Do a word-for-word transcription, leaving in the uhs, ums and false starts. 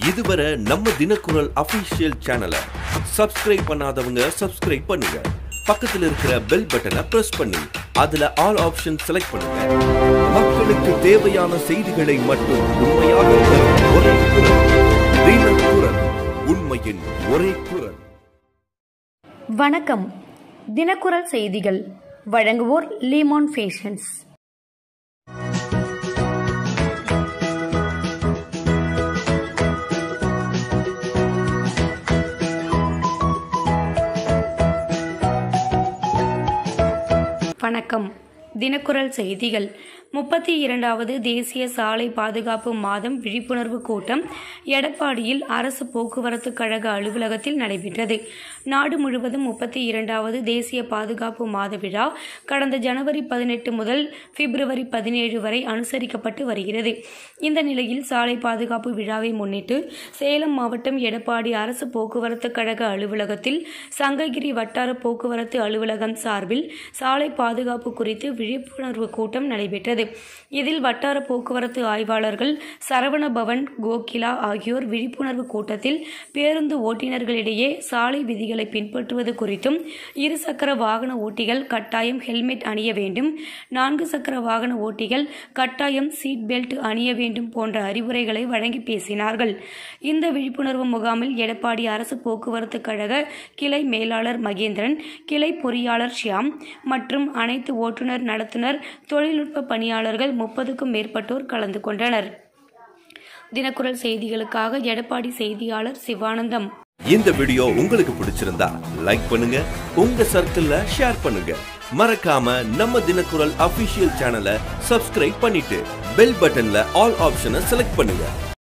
இதுவரை நம்ம தினக்குரல் அபிஷியல் சேனலை சப்ஸ்கிரைப் பண்ணாதவங்க சப்ஸ்கிரைப் பண்ணுங்க. பக்கத்தில் இருக்கிற பெல் பட்டனை பிரஸ் பண்ணி அதுல ஆல் ஆப்ஷன் செலக்ட் பண்ணுங்க. மக்களுக்கு தேவையான செய்திகளை மட்டும் உண்மையாக ஒரே குரல் தினக்குரல், உண்மையின் ஒரே குரல். வணக்கம். தினக்குரல் செய்திகள் வழங்குவோர் லீமான் ஃபேஷன்ஸ். வணக்கம். தினக்குரல் செய்திகள். முப்பத்தி இரண்டாவது தேசிய சாலை பாதுகாப்பு மாதம் விழிப்புணர்வு கூட்டம் எடப்பாடியில் அரசு போக்குவரத்து கழக அலுவலகத்தில் நடைபெற்றது. நாடு முழுவதும் முப்பத்தி இரண்டாவது தேசிய பாதுகாப்பு மாத விழா கடந்த ஜனவரி பதினெட்டு முதல் பிப்ரவரி பதினேழு வரை அனுசரிக்கப்பட்டு வருகிறது. இந்த நிலையில் சாலை பாதுகாப்பு விழாவை முன்னிட்டு சேலம் மாவட்டம் எடப்பாடி அரசு போக்குவரத்து கழக அலுவலகத்தில் சங்ககிரி வட்டார போக்குவரத்து அலுவலகம் சார்பில் சாலை பாதுகாப்பு குறித்து விழிப்புணர்வு கூட்டம் நடைபெற்றது. இதில் வட்டார போக்குவரத்து ஆய்வாளர்கள் சரவணபவன், கோகிலா ஆகியோர் விழிப்புணர்வு கூட்டத்தில் பேருந்து ஓட்டுநர்களிடையே சாலை விதிகளை பின்பற்றுவது குறித்தும், இருசக்கர வாகன ஓட்டிகள் கட்டாயம் ஹெல்மெட் அணிய வேண்டும், நான்கு சக்கர வாகன ஓட்டிகள் கட்டாயம் சீட் பெல்ட் அணிய வேண்டும் போன்ற அறிவுரைகளை வழங்கி பேசினார்கள். இந்த விழிப்புணர்வு முகாமில் எடப்பாடி அரசு போக்குவரத்து கழக கிளை மேலாளர் மகேந்திரன், கிளை பொறியாளர் ஷியாம் மற்றும் அனைத்து ஓட்டுநர், நடத்துனர், தொழில்நுட்ப பணியாளர்கள் முப்பதுக்கும் மேற்பட்டோர் கலந்து கொண்டனர். தினக்குரல் செய்திகளுக்காக எடப்பாடி செய்தியாளர் சிவானந்தம். இந்த வீடியோ உங்களுக்கு பிடிச்சிருந்தா லைக் பண்ணுங்க, உங்க சர்க்கிள்ல ஷேர் பண்ணுங்க. மறக்காம நம்ம தினக்குரல் அபிஷியல் சேனலை சப்ஸ்கிரைப் பண்ணிட்டு பெல் பட்டன்ல ஆல் ஆப்ஷனை செலக்ட் பண்ணுங்க.